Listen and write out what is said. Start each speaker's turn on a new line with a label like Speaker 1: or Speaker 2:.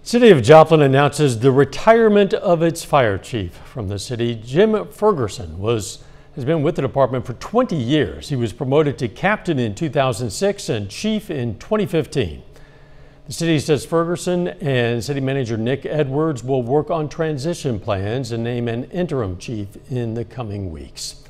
Speaker 1: City of Joplin announces the retirement of its fire chief from the city. Jim Ferguson has been with the department for 20 years. He was promoted to captain in 2006 and chief in 2015. The city says Ferguson and city manager Nick Edwards will work on transition plans and name an interim chief in the coming weeks.